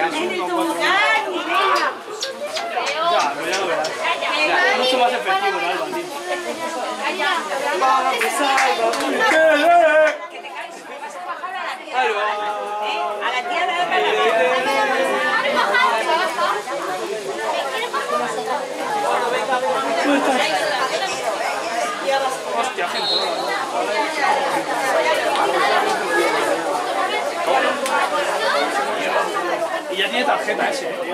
Ya, pero ya lo verás. Ya, mucho más efectivo el Alba, tío. A la tía de Hostia, gente. Y ya tiene tarjeta ese, tío.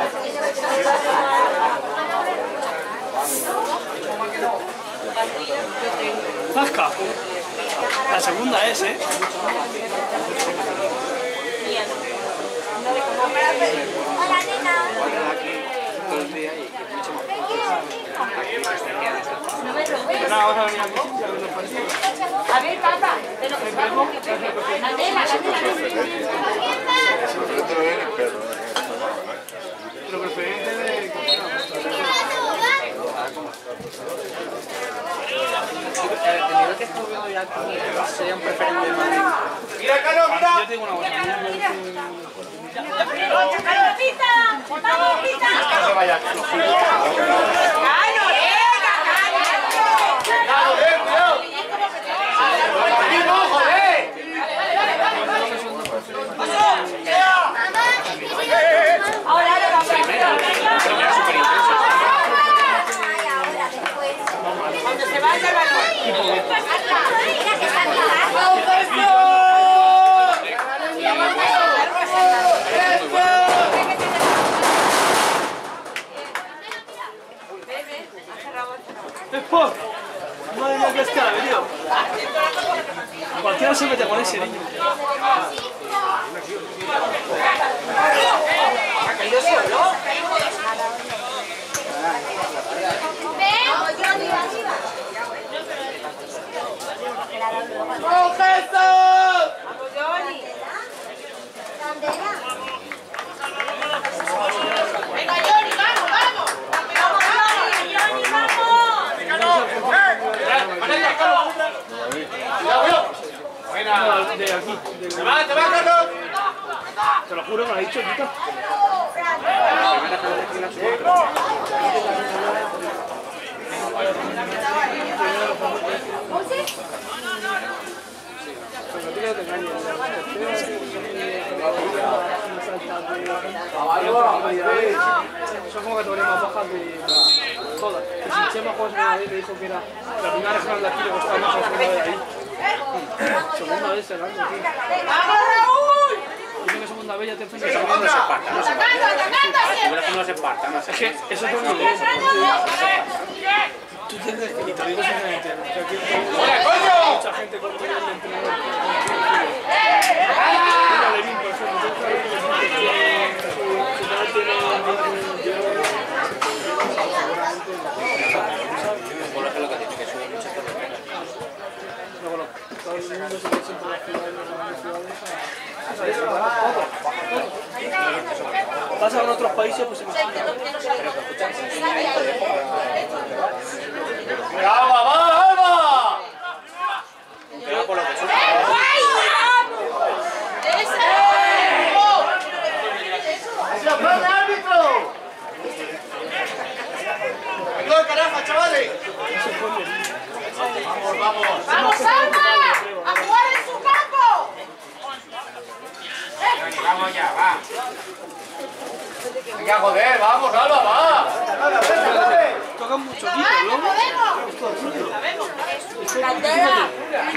Zasca. La segunda es, Hola, nena. No, vamos a venir aquí. A ver, papá, de lo que vamos. Candela, Pero preferente de... El nivel que estamos viendo ya aquí sería un preferente de Madrid. ¡Mira, Carlos, mira! Yo tengo una cosa. ¡Pita! ¡Vamos, Pita! No se vaya. Cuando se vaya el balón. ¡Sport! Madre mía, qué escala, venido. Cualquiera se mete con ese niño. ¿Ha caído solo? ¡Oh, Jesús! ¡Vamos, Johnny! ¡Venga, Johnny, vamos, vamos! ¡Vamos, Johnny, vamos! Buena, de aquí. ¡Te va, Carlos! Te lo juro, me lo ha dicho, puta. Son como categorías más bajas de todas. El Chema Juan me dijo que era la primera regional de aquí, le costaba más a la segunda de ahí. Segunda vez el año, tío. ¡Vamos, Raúl! Dime que segunda vez ya te enfrentas Eso a como los espartanos. ¡Atacando! Como los espartanos. Es que eso es un nivel. Tú tienes que, y te digo sinceramente, que aquí hay mucha gente con nivel de entrenador. Mira, Levín, por ejemplo, Por lo que lo que tiene que subir muchas carreras. luego todo el mundo se ve siempre las ciudades pasa en otros países, pues imagínate. ¡Alba, va, Alba! Pero por lo que sube. ¡Árbitro! ¡Ayuda, caraja, chavales! ¡Vamos, vamos! ¡Vamos, Alba! ¡A jugar en su campo! Vamos ya, va. Venga, joder, vamos, Alba, va. Tocan mucho aquí, ¿no? Candela.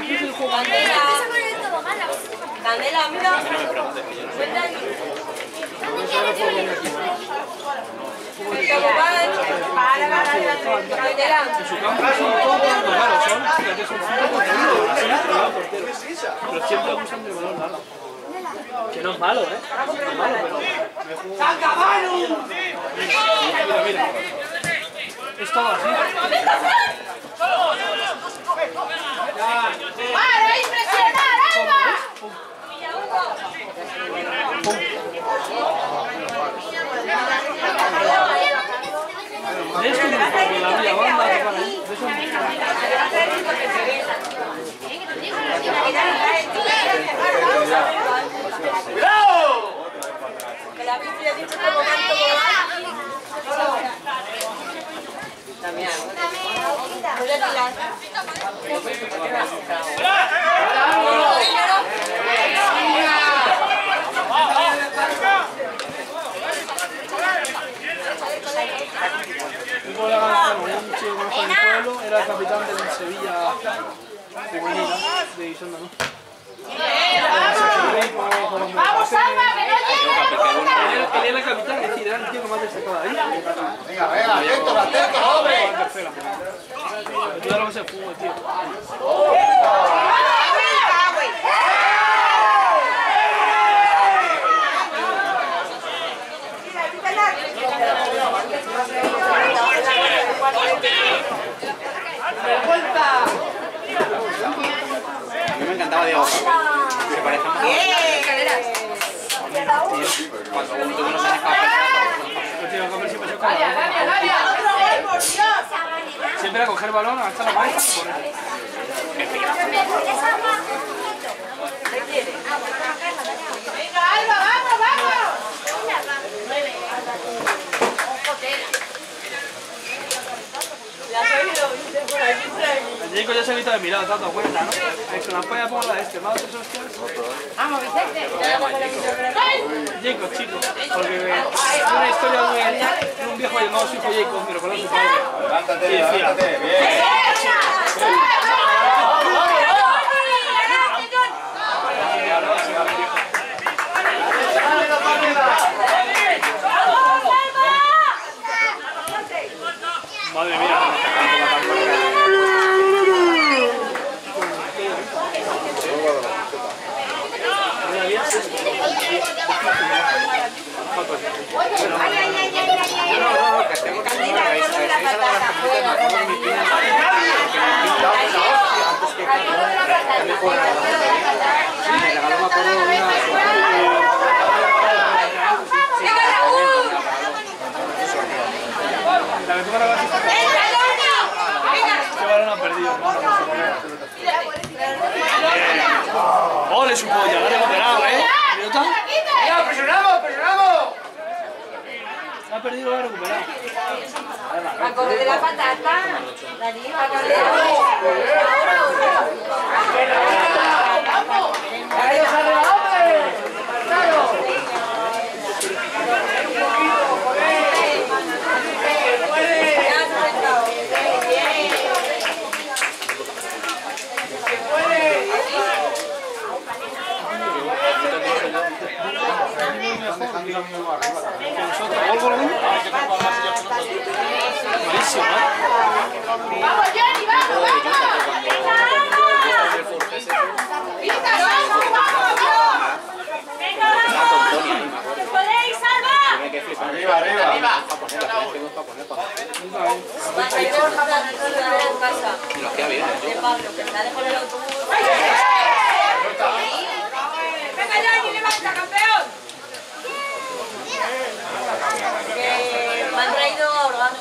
Candela, mira. Candela. En su campo son todos los malos, son, fíjate, son 5 contra 1. Sí, pero siempre abusan del balón largo. Que no es malo, ¿eh? No es malo, pero... ¡Saca mano! Mira, mira. Es todo así. ¡Para, impresionar, Alba! ¿Ves que la vía banda que para ahí? Que la Biblia dice Un chico que conozco en el pueblo, era el capitán del Sevilla femenina de División de Honor. ¡Vamos, Alba, que no llega! Él era el capitán, es decir, era el tío que más destacaba ahí. Venga, atento, hombre. Tú ya lo que se fuma, tío. A mí me encantaba Diego. Se parece más. Cuando tuve unos años Siempre a coger balón, a gastar la cabeza y poner. ¡Venga, Alba, vamos, vamos! El Jacob ya se ha visto de mi lado, ¿te has dado cuenta, no? Ha dicho, la polla pongo la de este, ¿más otros hostias? ¡Vamos, Vicente! Jacob, chico, porque es una historia de un viejo llamado su hijo Jacob, pero con su padre. Levántate, bien. Madre mía. ¡Ole su polla! ¡La ha recuperado, ¿Minuta? ¡Venga, presionamos! Ha perdido, la ha recuperado. A correr de la patata. Dani, a correr. ¡Vamos, Jenny, vamos, vamos! ¡Venga, vamos! ¡Venga, vamos! ¡Que podéis, Alba! ¡Arriba! Y los que ha habido. ¡Venga, Jenny, levanta, campeón! Que me han traído órganos.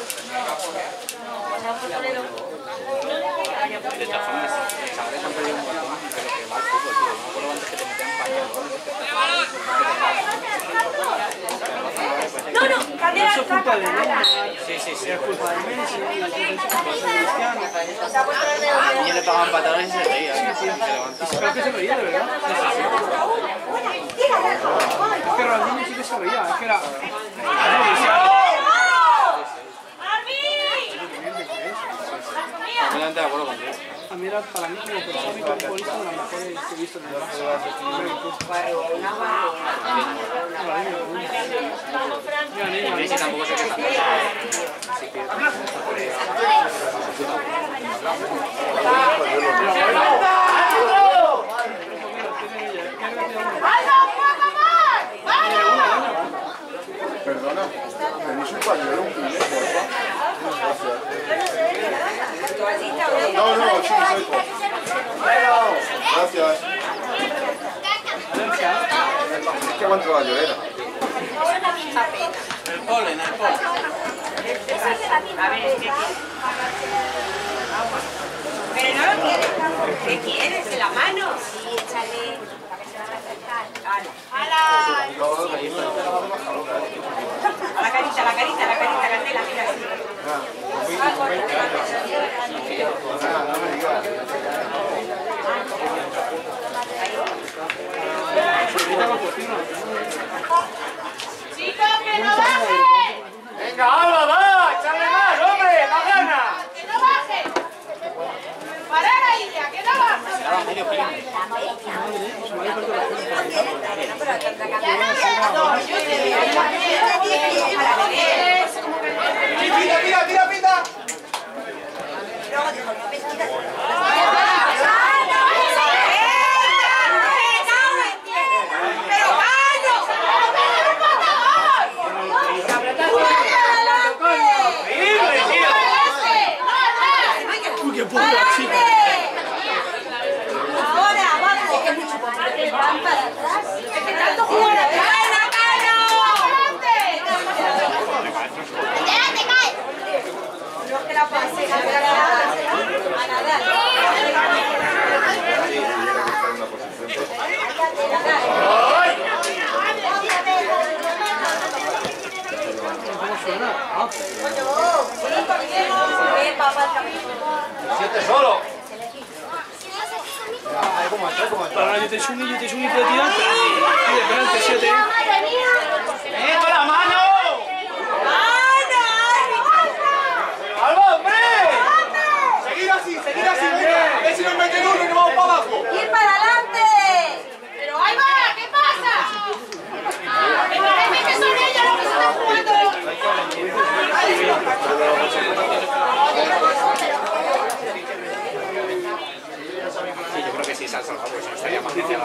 De todas formas, los chavales han perdido un montón, pero que va al fútbol, tío. No me acuerdo antes que te metían pañales. No, candela, Eso es culpa de Sí. es culpa de Messi, A mí le pagaban patadas y se reía. Pero que se reía de verdad. Es que Ronaldinho sí que se reía, es que era... Totalmente de acuerdo contigo. A mí era para mí como persona y como futbolista de las mejores que he visto en el Barça. Messi tampoco se queja. Perdona, ¿tenéis un pañuelo, un culé, No, sí, soy. Gracias. Es que aguanto la llorera. El polen. A ver, pero no lo quieres. ¿Qué quieres? ¿En la mano? Sí, échale, para que se van a acercar. La carita, Candela, mira. ¡Chicos, que no baje! Venga, Alba, va, échale más, hombre, más ganas. ¡Que no baje! ¡Parar ahí ya, que no baje! Tira, pinta. Uy, qué puta chica. Ahora, vamos. Van para atrás. Es que tanto jugar atrás. No que la pase, a nadar. ¿Cómo suena? Ah. Siete solo. Ahora yo te subí, te tiras. Espérate, 7. ¡Con la mano! ¡Alba, hombre! Seguir así, venga. A ver si nos meten uno y nos vamos para abajo. ¡Ir para adelante! ¡Pero ahí va! ¿Qué pasa? ¡Me parece que son ellos los que se están jugando! Sí, yo creo que sí se han salvado, pues no estaría más difícil.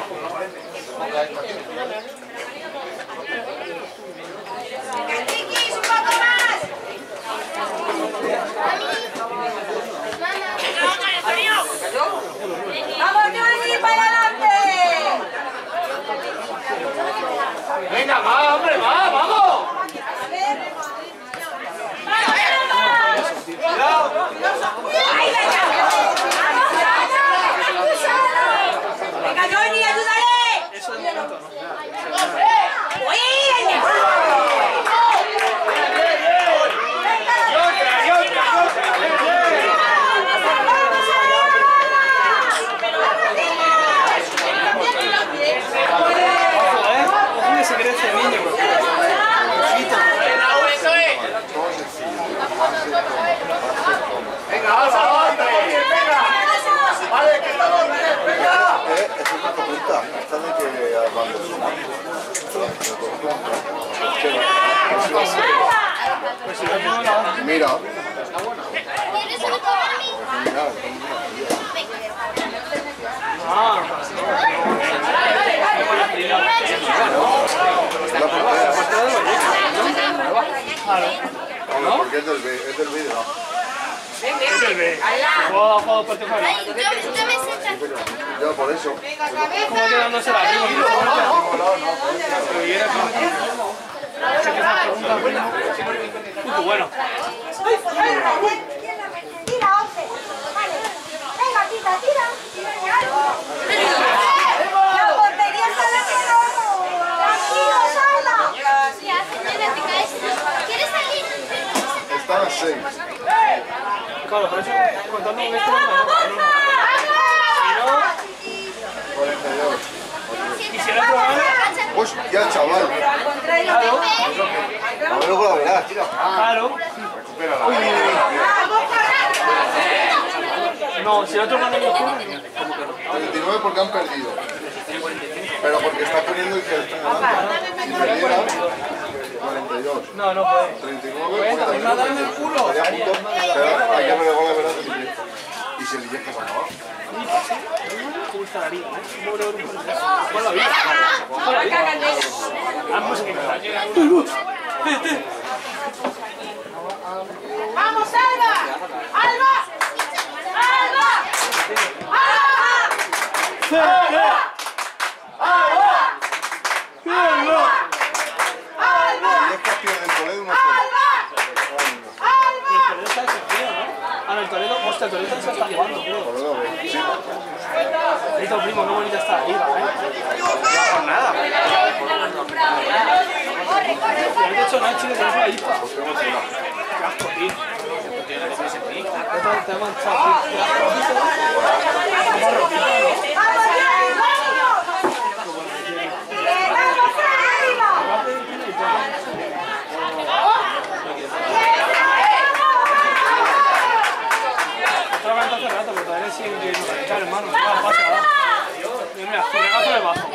¡Chiquis, un poco más! ¡Vamos, Johnny, para adelante! Venga, va, hombre, va, vamos. ¡Venga, Johnny, ayúdale! Eso de momento, ¿no? ¡Oye! Ojo que se crece el niño. Venga, Alba, venga. Vale, que estamos bien, venga. Es una pregunta. Esta de que hablando Mira. Ah. No, porque es del vídeo. Es el B. Juego por tu fuera. Ya por eso. ¿Cómo quedándose la prima? Qué bueno. Tira, 11. Vale. Venga, tira. La portería está de Tranquilo, Salva. Ya, señora, te caes. ¿Quieres salir? Están a 6. Claro, por eso contando con esto. 42. Y si el otro gana, Hostia, chaval. claro. A ver, luego la verás, tira. Claro. Recupérala. No, si el otro gana, yo juego. 39 porque han perdido. Pero porque está poniendo y que están ganando. Si perdiera, 42. No, no puede. 39 porque también estaría a punto. Pero hay que ver el gol de verdad de Lillesca. Y si el Lillesca se acaba. ¿Cómo está la vida? Con la vida. Con la vida. Vamos a ¡Vamos, Alba! ¡Alba! ¡Alba! Lillesca pierde en Toledo 1-0. el Toledo está descendido, ¿no? Ah, no, el Toledo, Hostia, pero esta se está jugando, tío. Por lo menos, sí. Listo, primo, qué bonita está la liga, No por nada. No he hecho nada, chico, que no fue ahí, pa. Qué asco, tío. Te ha manchado, tío. Estaba cantando hace rato, pero todavía siguen queriendo cantar, hermano. Pasa, ¿verdad? Mira, tu regazo de bajo.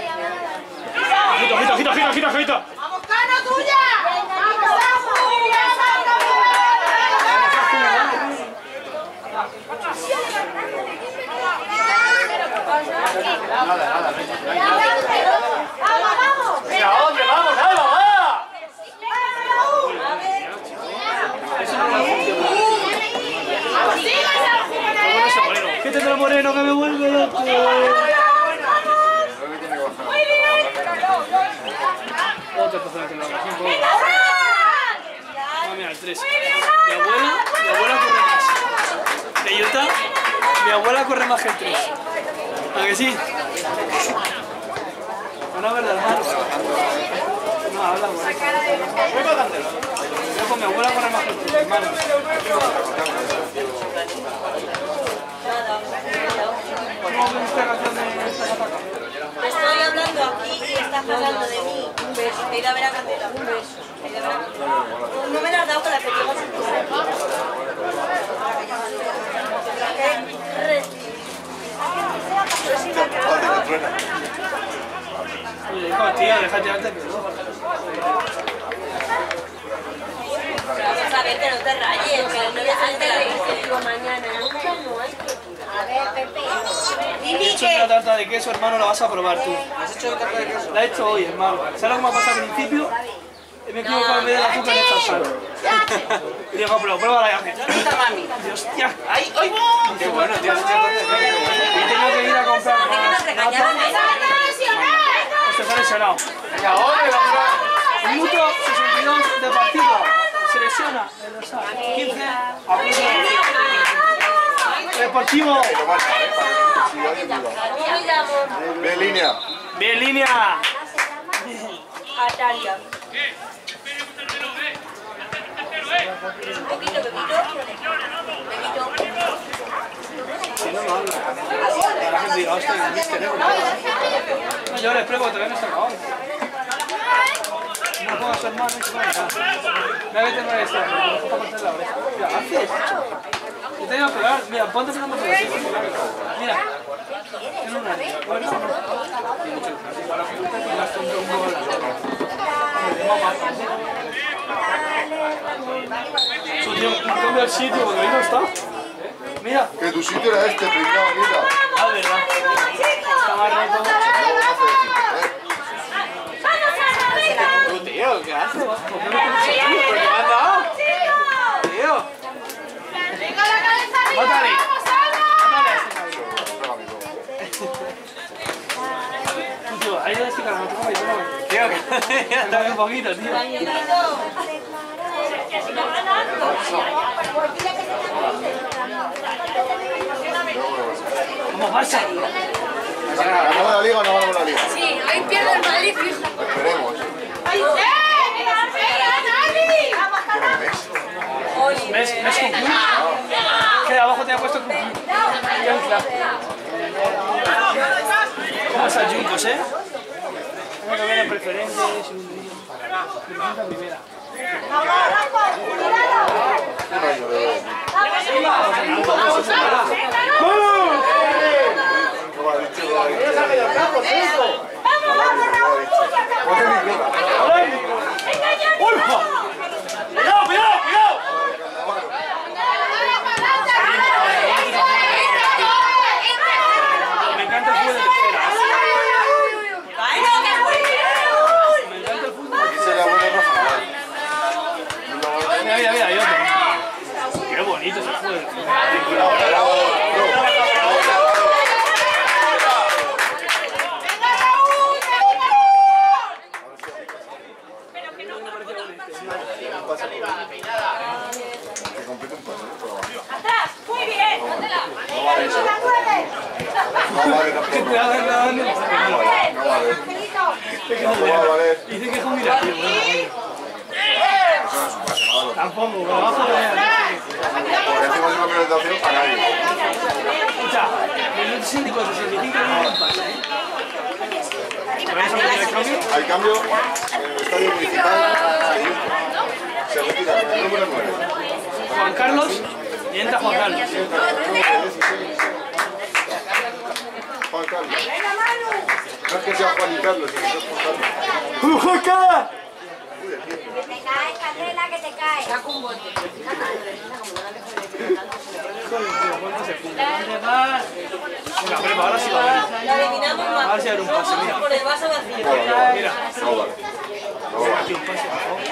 Ojito. ¡Vamos, Cano, tuya! ¡Vamos, vamos! ¡Venga, hombre, vamos, Alba, va! ¿Qué tendrá Moreno que me vuelve loco? Otra persona que lo haga. Mira, el 3. Mi abuela corre más. De Utah, mi abuela corre más que el 3. ¿A que sí? Una verdad, hermano. No, habla, güey. Yo con mi abuela corre más que el 3, hermano. ¿Cómo ves esta canción de esta cataca? Estoy hablando aquí y estás hablando de mí. Un beso. Te he ido a ver a Candela. Un beso. Te he ido a ver a Candela. No me la has dado para que llegas a tu casa. Oye, hijo, tío, déjate antes que no. Vamos a ver que no te rayes. Que no antes la digo mañana. No hay que... A ver, Pepe. He hecho una tarta de queso, hermano, la vas a probar tú. ¿Has hecho tarta de queso? La he hecho hoy, hermano. ¿Sabes cómo ha pasado al principio? Me he equivocado en vez del azúcar en esta sal. Y digo, pero pruébala ya. ¿Dónde está mami? ¡Hostia! ¡Ay, ay! ¡Qué bueno, tío! Has hecho tarta de queso. Y tengo que ir a comprar más. Este se ha lesionado. Venga, hombre, vamos a... Minuto 62 de partido. Se lesiona el Osar. 15 a Deportivo. Bien, línea. Bien, línea. Atalia. Un poquito, Pepito. Si no, no habla. La gente diga, hostia, el mister, no llores, prego, todavía no está acabado. No puedo hacer más, no hay nada. Mira que tengo que estar, me dejo cortar la oreja. Mira, haces. Yo te iba a pegar, mira, ponte pegando por así. Mira. En una. Bueno, su tío, no cambia el sitio, porque ahí no está. Mira. Que tu sitio era este, pringao, mira. Ah, verdad. Está más roto. Tú, tío, ¿qué haces? ¿Por qué me has dado? Tío. ¡Venga la cabeza arriba! Mátale. ¡Vamos, Alba! Tío, ahí no estoy cargando, toma ahí, toma ahí. Tío, que... Dame un poquito, tío. Vamos, Barça. ¿Ganamos la liga o no ganamos la liga? Sí, hoy pierde el Madrid, fijo. Esperemos. ¿Quién es Messi? ¿Ves con Club? Que abajo te ha puesto Club. ¿Cómo estás, Juncos, eh? Vamos a ver las preferencias y un día. Preferencia primera. ¡Cuidado, cuidado, cuidado! Me encanta el fútbol de tercera. Me encanta el fútbol. Aquí sería bueno Rafa. Mira, mira, mira, hay otro. Qué bonito ese fútbol. Que compite un poco, por abajo. ¡Atrás! ¡Muy bien! No vale tampoco. Te va a dar nada, no. No vale. Tampoco va a valer. Dice que es un milagro. Eso no es un pase, no vale. Tampoco, me va a joder. Porque hacemos una presentación para nadie. Escucha, minuto 64, 65 no un pase, ¿eh? ¿Vais a meter el cambio? Hay cambio en el estadio municipal. Se retira con el número 9. Juan Carlos y entra Juan Carlos. Juan Carlos. No es que sea Juan y Carlos, sino que es Juan Carlos. ¡Juan Carlos! Que te cae, Candela, que te cae. Saca un bote. Venga, pero ahora sí va a ver. La eliminamos más. Ahora sí abre un pase, mira. Por el vaso vacío. Mira. No vale. No vale. Aquí un pase, por favor.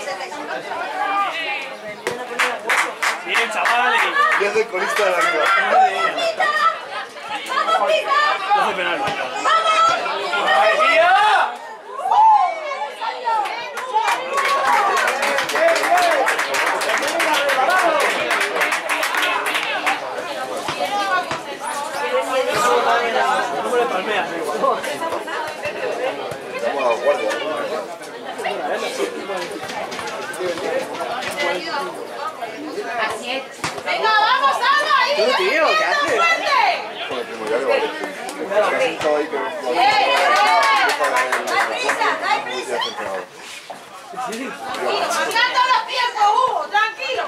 Bien, chavales. Y es el colista de la liga. ¡Vamos, Pico! 12 penales. No me palmeas. Vamos a la guardia. Así es. ¡Venga, vamos, Alba! ¡Ahí! Tú, tío, ¿qué haces? ¡Fuerte! Con el primo ya le vale. Estaba ahí con ¡Dai prisa! ¡Mandando los tiempos, Hugo! ¡Tranquilo!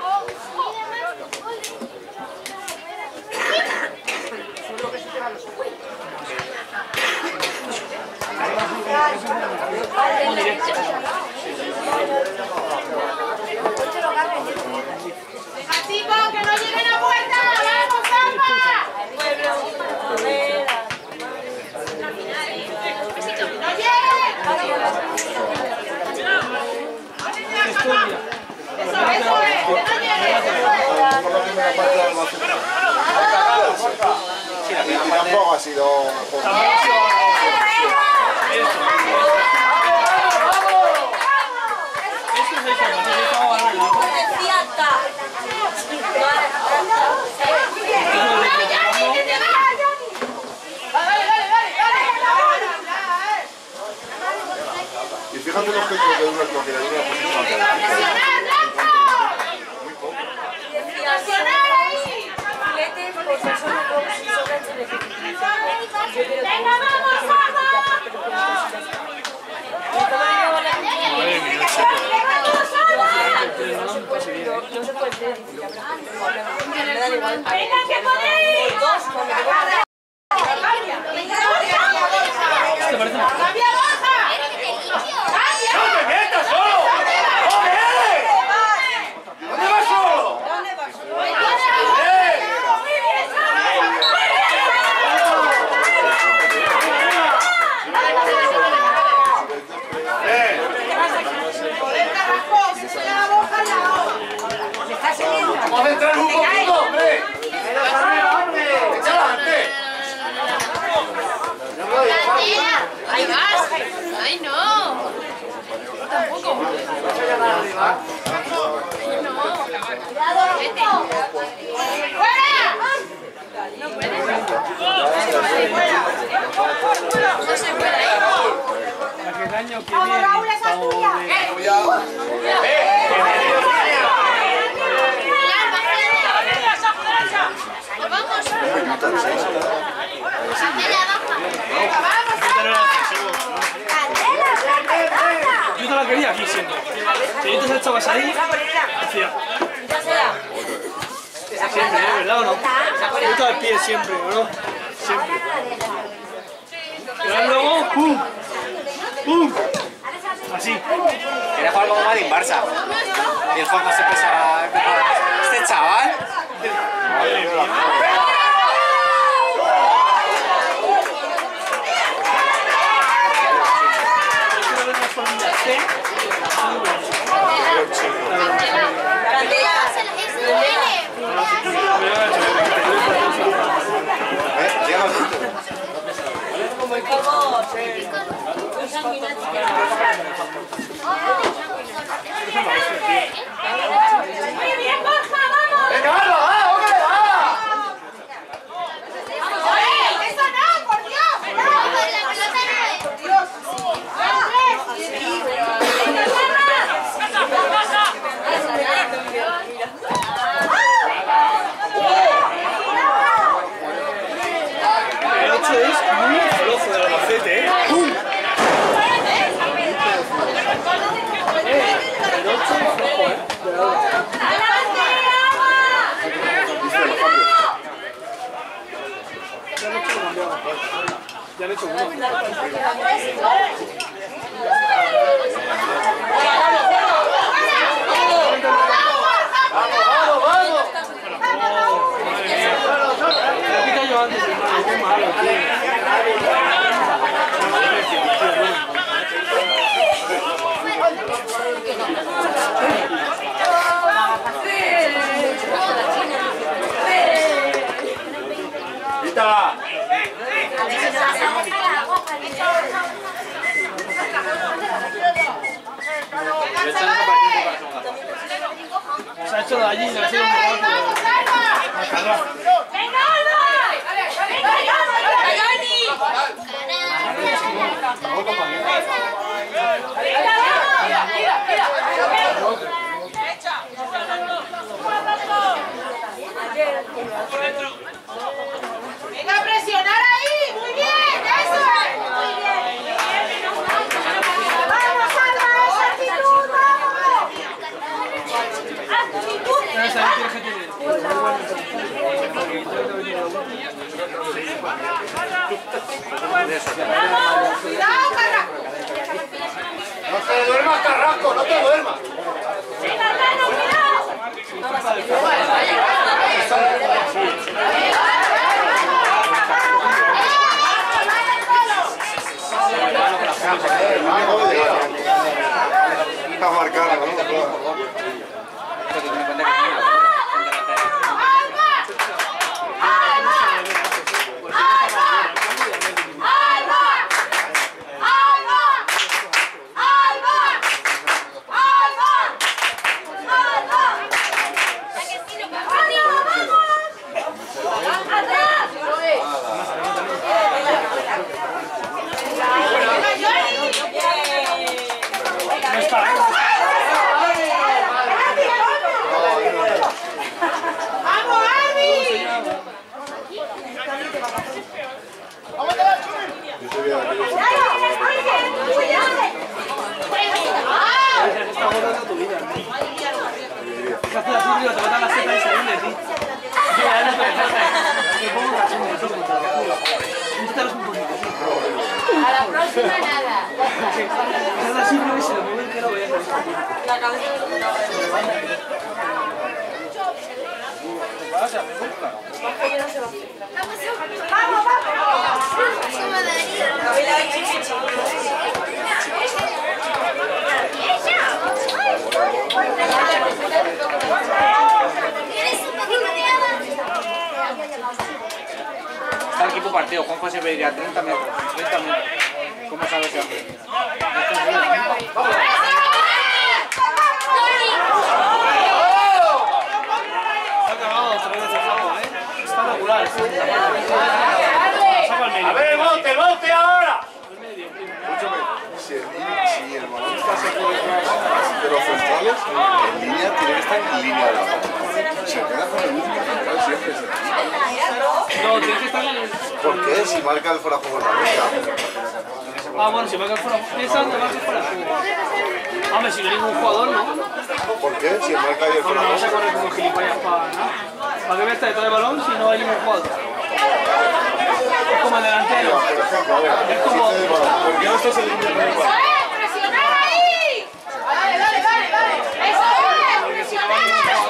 ¡Deja, chicos, que no lleguen a puerta! ¡Vamos, Alba! ¡No lleguen! Eso es, que no lleguen! por la primera parte del Barcelona. Y tampoco ha sido una cosa. Y fíjate los que dura una posición. Muy poco. ¡Venga, vamos, ¡venga, que podéis! ¿Te parece? ¡Cambia, Borja! ¡Cambia! ¡No te metas solo! ¡Joder! ¿Dónde vas solo? ¡Vamos a entrar un poquito, hombre! ¡Échala antes! ¡Ahí vas! ¡Ay, no! Tampoco. No. Vete. ¡Fuera! No puedes. No se puede ir. Para que el año que ¡Vamos, viene Raúl, esa es tuya! Vamos. yo te la quería aquí siempre. Si yo te echabas ahí, hacía. Siempre, ¿eh? ¿Verdad o no? Yo estaba al pie siempre, ¿o no? Siempre. Y ahora luego, ¡pum! ¡Pum! Así. Quería jugar como Madrid Barça. Y el Juanma se empezaba. Este chaval. Madre mía. Llega al punto. Como he hecho uno. ¡Quítala! Se ha hecho de allí, le ha sido muy rápido. ¡Venga, Alba! ¡Venga, Johnny! ¡Venga, a presionar ahí! ¡Muy bien! ¡Eso es! ¡Muy bien! ¡Vamos, Alba! ¡Esa actitud! ¡Vamos! Esa actitud que tiene. ¡Vamos! ¡Cuidado, Carrasco! ¡No te duermas, Carrasco! ¡No te duermas! ¡Venga, hermano, cuidado! Está marcada, ¿no? A la próxima nada. La cabeza de ¡Vamos, vamos! Está el equipo partido. Juanjo se vería 30 metros. 30 metros. ¿Cómo sabe ese hombre? Está regular. ¡A ver, el bote ahora! Si el balón está cerca de los centrales, en línea tiene que estar en línea de la banda. Se queda con el último central siempre. No, tiene que estar en el... ¿Por qué? Si marca el fuera de juego la rueda. Ah, bueno, si marca el fuera... Piensa que marca el fuera de juego. Hombre, si no hay ningún jugador, ¿no? ¿Por qué? Si marca ahí el fuera No de vas a juego. correr como gilipollas para nada. ¿Para qué me está detrás del balón si no hay ningún jugador? Es como el delantero. Por ejemplo, a ver, Es como... ¿por qué no estás en línea de la banda? ¡Presionar ahí! ¡Dale, dale, dale! ¡Eso es! ¡Presionar!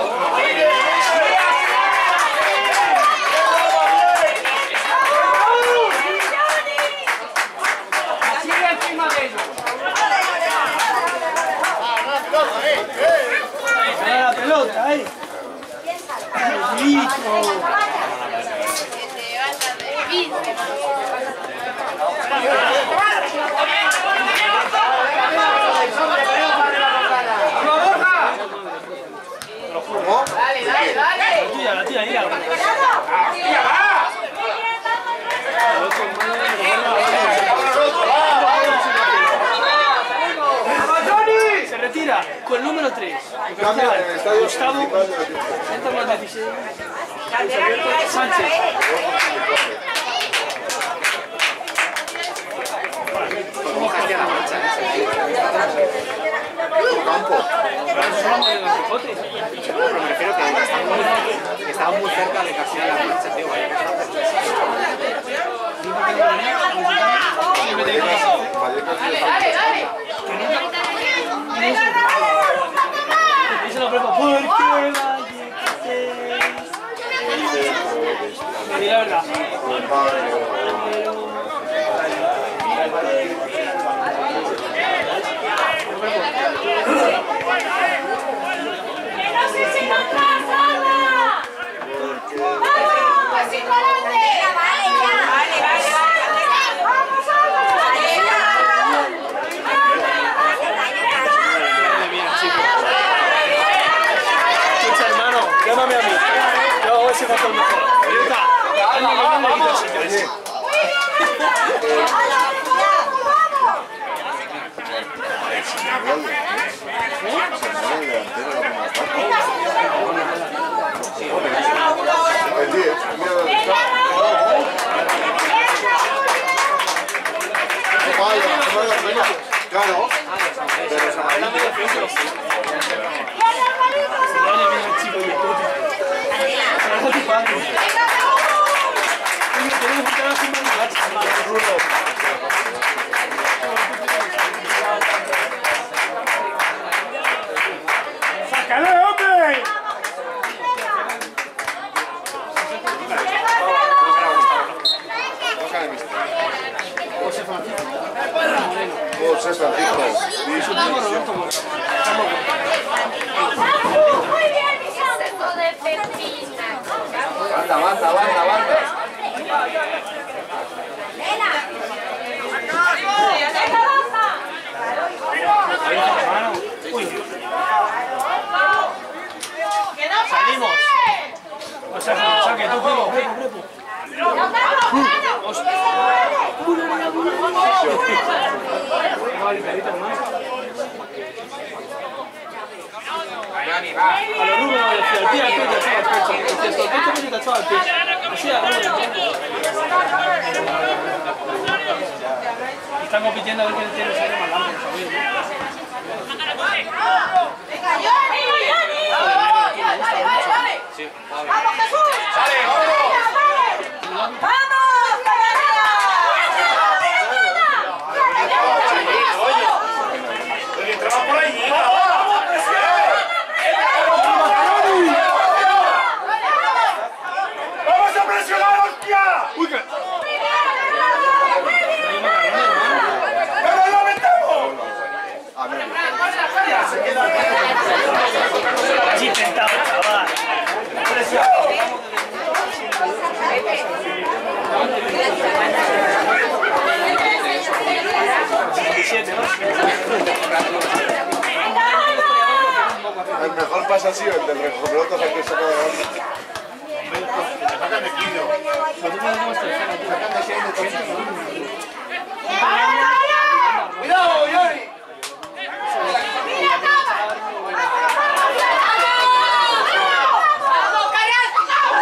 Sigue encima de ellos. Gana la pelota, ahí. Listo. Que te vas a reír. ¿Cómo? ¡Dale, dale, dale! La tía, mira. Se retira con el número 3. Cambia en el estadio Gustavo. principal de la tienda. Entra con el 16. Sánchez. ¿Cómo hacía la marcha? Campo. Pero me refiero que estaba muy cerca de casi a la marcha, tío. Dale, dale, dale. Venga, Raúl, un poco más. Y se lo prepa, ¿por qué vaya? Di la verdad. ¡Que no se sigan más, Alba! ¡Vamos! ¡Pasito adelante! ¡Vale, vale! ¡Vamos, Alba! Escucha, hermano, llámame a mí. Yo hago ese factor mejor. Ahorita, hazme que no me quitas el sitio. Claro, pero se ¡Sácale, hombre! José Francisco. Muy bien, mi santo de pepina. Avanza. Salimos. O sea, saque tú, Primo. A los Rubén no decía, el pie al pie te echaba al pecho. El pecho te echaba al pecho. Así a Rubén. Y están compitiendo a ver quién tiene el saque más largo. ¡Venga, Johnny! ¡Vale! Sí, ¡Vamos, Jesús! ¡Sale, vámonos! ¡Vamos, Canaria! Oye, el que entraba por allí, vamos, ¡vamos a presionar, hostia! ¡Uy, qué! ¡Pero lo metemos! Has intentado, chaval. el mejor pase ha sido el del recopelotas al que se acaba de dar. Sacan de quillo. ¡Cuidado, Johnny! ¡Mira, acaba! ¡Vamos, carajo!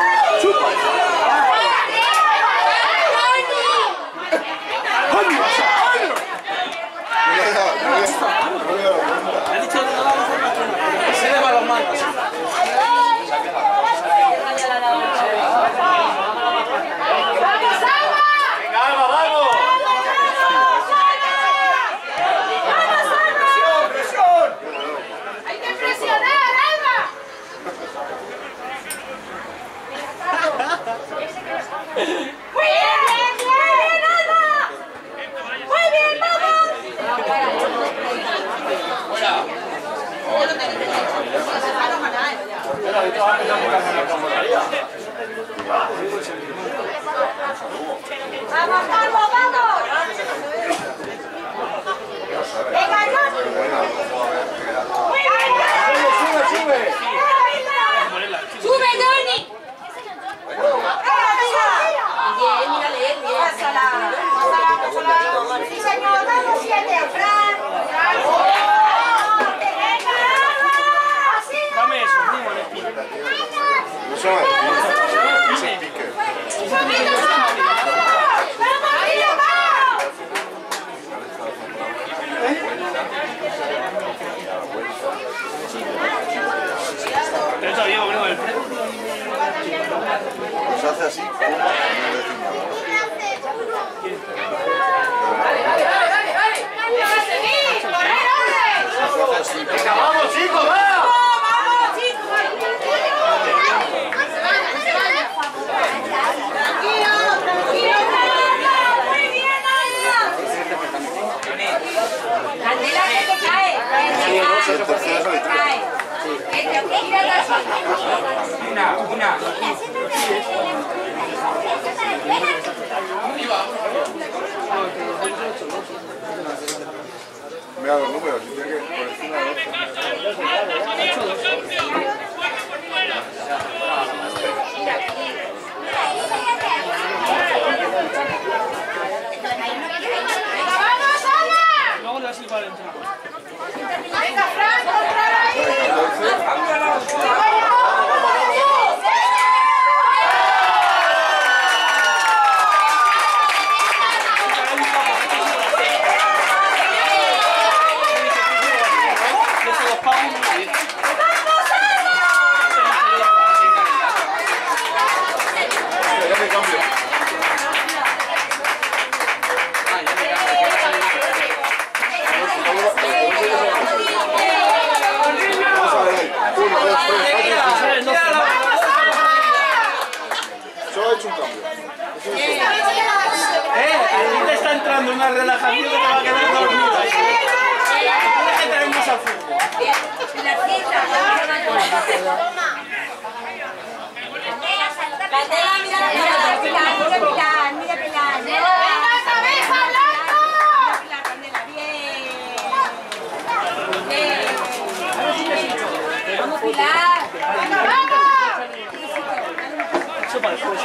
Se le va los manos. ¡Vamos, Alba! ¡Venga, Alba, vamos! ¡Presión! ¡Hay que presionar, Alba! ¡Muy bien, Alba! ¡Muy bien, vamos! ¡Vamos, Carlos, vamos! ¡Venga, Johnny! ¡Muy bien! ¡Sube! ¡Sube, Johnny! Bien, mírale, bien. Pásala. Sí, señor, vamos 7, Fran. Venga, así. Dame eso, Primo, en el pie. Eso es el pique. ¡Vamos, Guille, vamos! Derecho a Diego, creo, el freno. Nos hace así, no decir nada. Dale, dale, dale, dale. esto para después.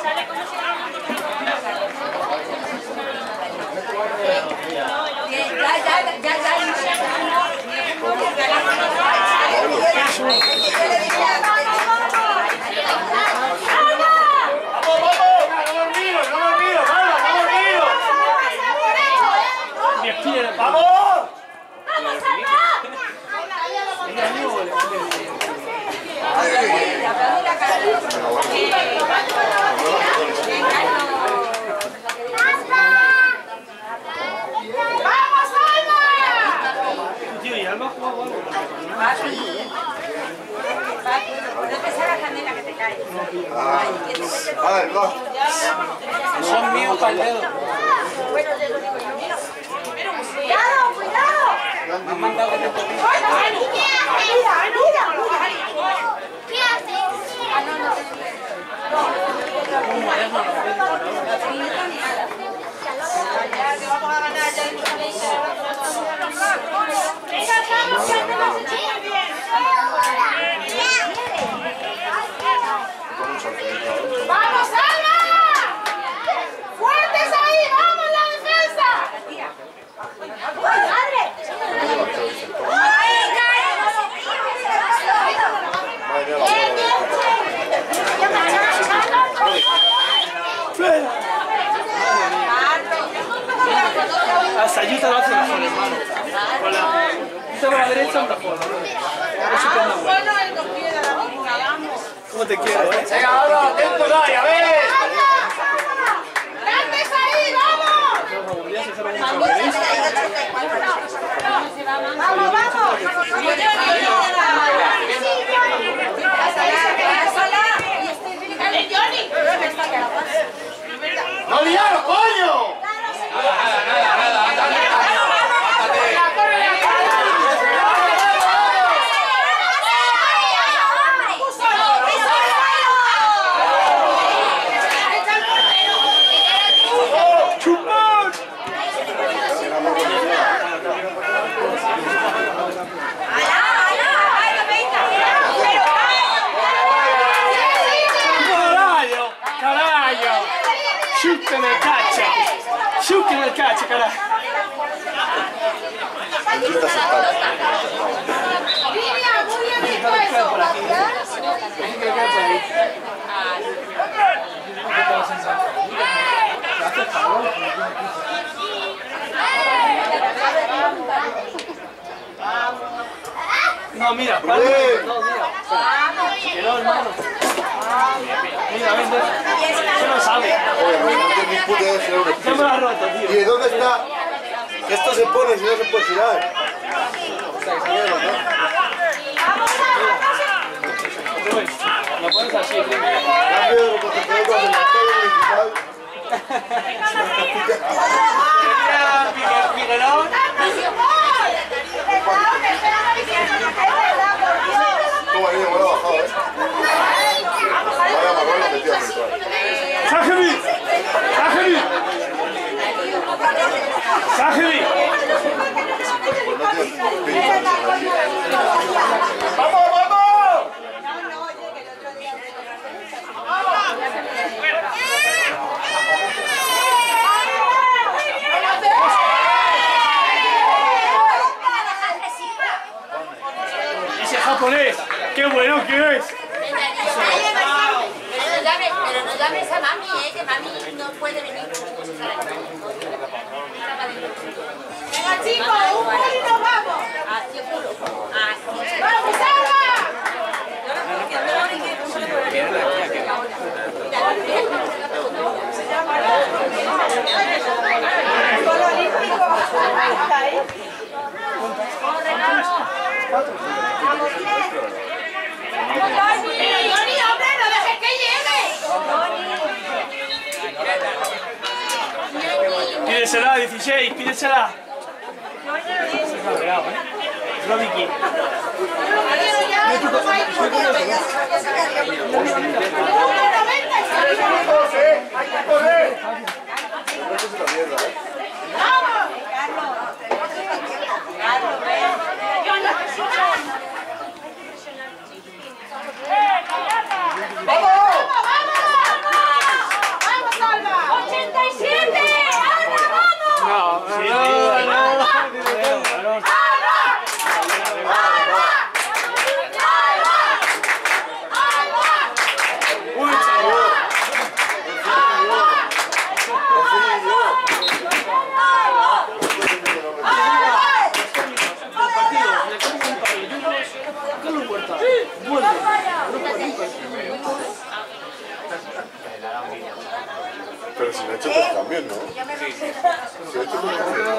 Son míos para el dedo. ¡Cuidado, cuidado! Me han mandado que te toque. ¡Mira! ¿Qué haces? Ah, no, no. Que vamos a ganar ya. Venga, vamos, que hacemos muy bien. ¡Vamos, Alba! ¡Fuertes ahí! ¡Vamos, la defensa! ¡Madre! Hasta Yuta lo hace mejor, hermano. Con la derecha un mejor. Bueno, el dos piedras, vamos. ¿Cómo te quiero, eh? Venga, Álvaro, atento, dale, a ver. ¡Grandes ahí, vamos! ¡Vamos, vamos! ¡Dale, Johnny! ¡No liaros, coño! Sciucchi nel cazzo, carajo. Mira, muy bien visto eso. No, mira, no, mira. Que no, hermano. Mira, ven, eso no sabe. Ya me lo ha roto, tío. ¿Y de dónde está? Esto se pone, si no se puede tirar. Lo pones así, tío. Cambio de representativos en la calle municipal. Miguelón. Toma, niño, me lo he bajado, ¿eh? Vaya marrón lo metido dentro. ¡Sájemi! ¡Sájemi! ¡Sájemi! ¡Vamos, vamos! ¡Ese japonés! ¡Qué bueno que es! Pero no llames a mami, que mami no puede venir. Venga, chicos, un gol y nos vamos. Así puro. Así. ¡Vamos, Alba! Gol olímpico. Vamos, pero Johnny, hombre, no dejes que llegue. Pídesela, 16, pídesela. Se ha cabreado, ¿eh? Es lo Vicky. ¡Hay que correr! ¡Vamos! ¡Vamos! Pero si no he hecho tres cambios, ¿no? Si he hecho tres cambios.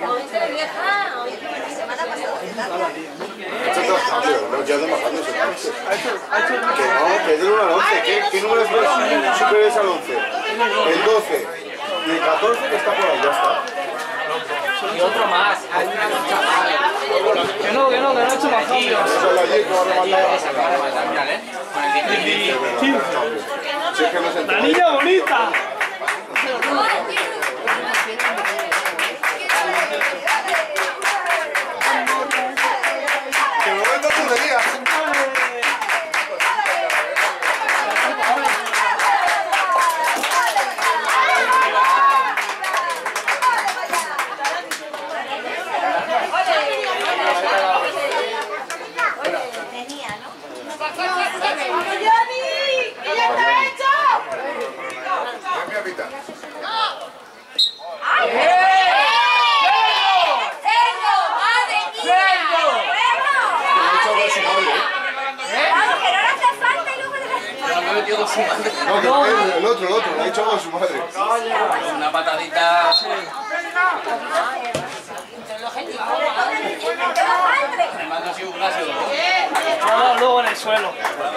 He hecho tres cambios, no, ya de bajando ese coche. Que no, que es del 1 al 11. ¿Qué número es superiores al 11? El 12 y el 14 que está por ahí, ya está. Y otro más. Hay una mucha Que no he hecho más cambios. Esa es la Y que va a rematar. esa que va a rematar, mírale. Con el 10. Si es que no se ¡La niña bonita! ¡Que me venda tonterías! No, que el otro, le ha dicho algo a su madre. Una patadita. Me mando así un gracio. No, luego en el suelo.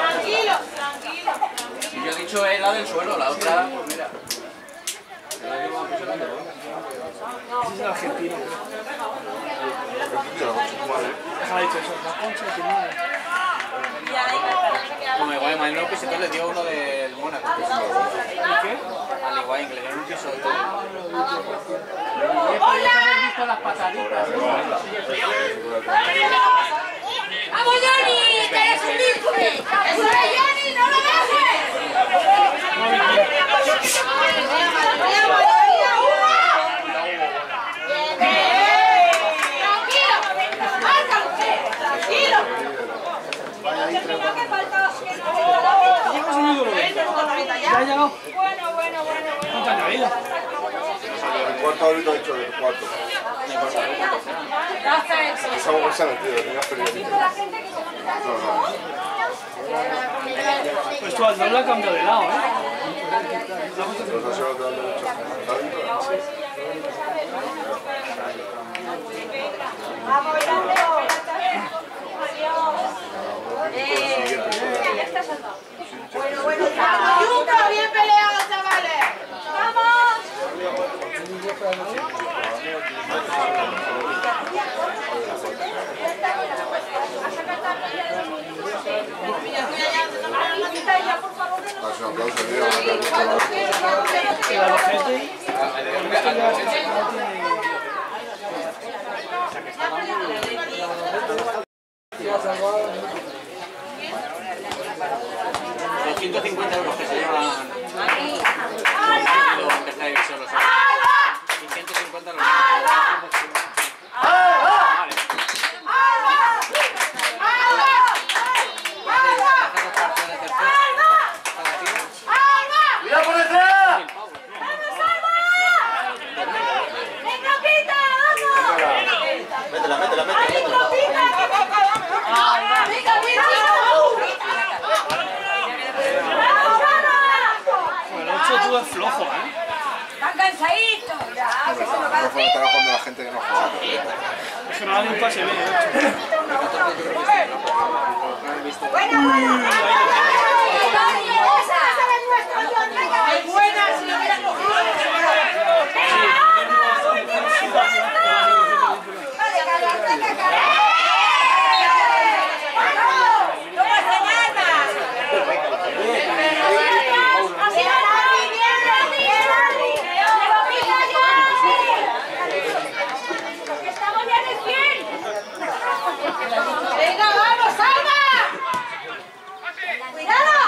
Y yo he dicho la del suelo, la otra, pues mira. Es argentino. Ha dicho eso, la concha de tu madre. Como igual, imagino que se le dio uno del Mónaco. ¿Y qué? Al igual, que le dio un piso y todo. ¡Hola! visto las pataditas. ¡Vamos, Johnny! ¡Que eres un disco! ¡Eso es Johnny! ¡No lo dejes! ¡Tranquilo! ¿Ya ha llegado? Bueno. ¿Cuánto ha caído? El cuarto ahorita ha dicho el cuarto. Esa mujer se ha metido, tenía periodista. Pues tú al doble ha cambiado de lado, ¿eh? Los dos se lo dan derecho. ¡Vamos, Bueno, ¡Yuca! ¡Bien peleado, chavales! ¡Vamos! Haz un aplauso, tío. La gente. Los 150 euros que se llevan. Y 150 los. ¡Mira por detrás! ¡Venga, Pita! ¡Vamos! Métela. ¡Venga, Pita! El 8 tú es flojo, ¿eh? ¡Están cansaditos! El micrófono está bajando la gente que no juega. Es que no da ni un pase bien, el 8. ¡Buena! ¡Es buena! ¡Si lo hubiera cogido! ¡No pasa nada! ¡Estamos ya de 100! ¡Venga, vamos, Alba! ¡Cuidado!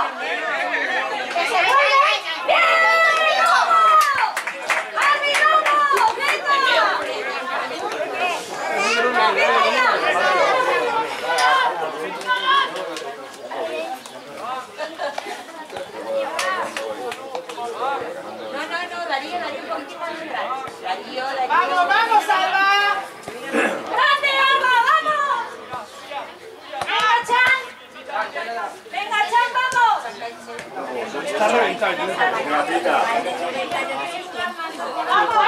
Está reventado. ¡Vamos!